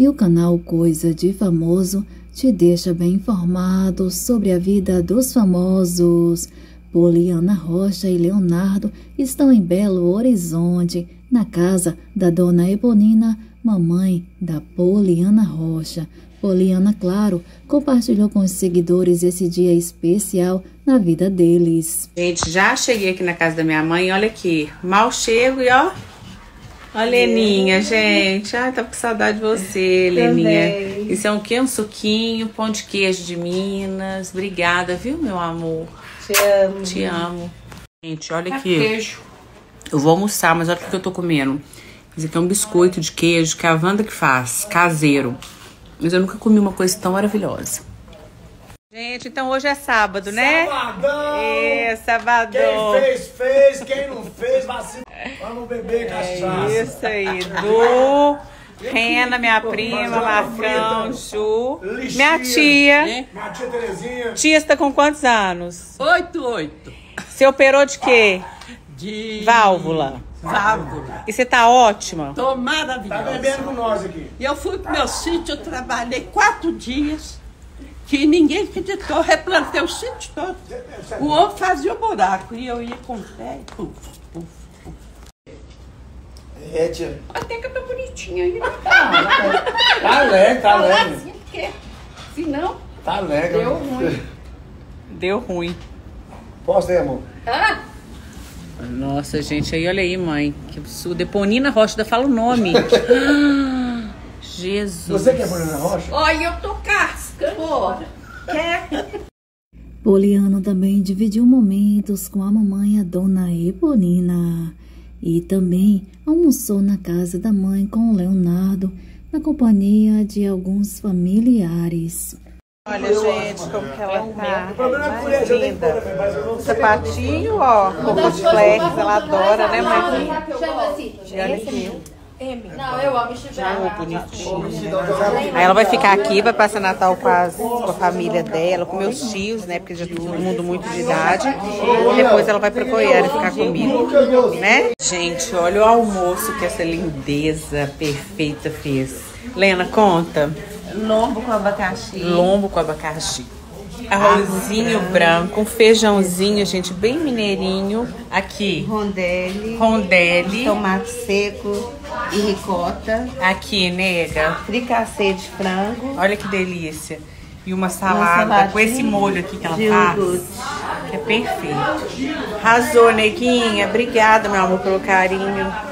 e o canal Coisa de Famoso te deixa bem informado sobre a vida dos famosos. Poliana Rocha e Leonardo estão em Belo Horizonte, na casa da dona Eponina, mamãe da Poliana Rocha. Poliana, claro, compartilhou com os seguidores esse dia especial na vida deles. Gente, já cheguei aqui na casa da minha mãe, olha aqui, mal chego e ó, a Leninha, gente. Ai, tá com saudade de você, Leninha. Também. Isso é o quê? Um suquinho, pão de queijo de Minas. Obrigada, viu, meu amor? Te amo. Te amo. Gente, olha aqui. Queijo. Eu vou almoçar, mas olha o que eu tô comendo. Isso aqui é um biscoito de queijo que a Wanda que faz, caseiro. Mas eu nunca comi uma coisa tão maravilhosa. Gente, então hoje é sábado, né? Sabadão! É, sabadão. Quem fez, fez. Quem não fez, vacina. Vamos beber cachaça. É isso aí, Du, Rena, minha prima, Marcão, Ju, minha tia. Minha tia Terezinha. Tia, você tá com quantos anos? 8. Você operou de quê? De Válvula. válvula. E você tá ótima? Tô Tá maravilhosa. bebendo com nós aqui. E eu fui pro meu sítio, eu trabalhei 4 dias, que ninguém acreditou, replantei o sítio todo. O ovo fazia o buraco e eu ia com o pé e puf, puf. É, tia. Até que eu tô bonitinha aí. Tá alegre, tá alegre. Assim, porque senão Tá alegre. deu ruim. Deu ruim. Posso ter, amor? Nossa, gente, aí olha aí, mãe. Que absurdo. Eponina Rocha, ainda fala o nome. Jesus. Você que é Poliana Rocha? Olha, eu tô cascando. Quer? Poliana também dividiu momentos com a mamãe, a dona Eponina. E também almoçou na casa da mãe com o Leonardo, na companhia de alguns familiares. Olha, gente, como que ela tá. O problema é por isso, eu tenho que pôr também, mas eu não sei. Sapatinho, ó, roupa de flex, ela adora, né, mãe? Chama assim. E olha aqui. Não, eu amo Já bonitinho. Aí ela vai ficar aqui, vai passar Natal com a família dela, com meus tios, né? Porque já tá todo mundo muito de idade. E depois ela vai pra Goiânia ficar comigo, né? Gente, olha o almoço que essa lindeza perfeita fez. Lena, conta. Lombo com abacaxi. Lombo com abacaxi. Arrozinho branco, um feijãozinho, gente, bem mineirinho. Aqui, Rondelli. Tomate seco e ricota. aqui, nega. Fricassê de frango. Olha que delícia. E uma salada com esse molho aqui que ela faz. Que é perfeito. Arrasou, neguinha. Obrigada, meu amor, pelo carinho.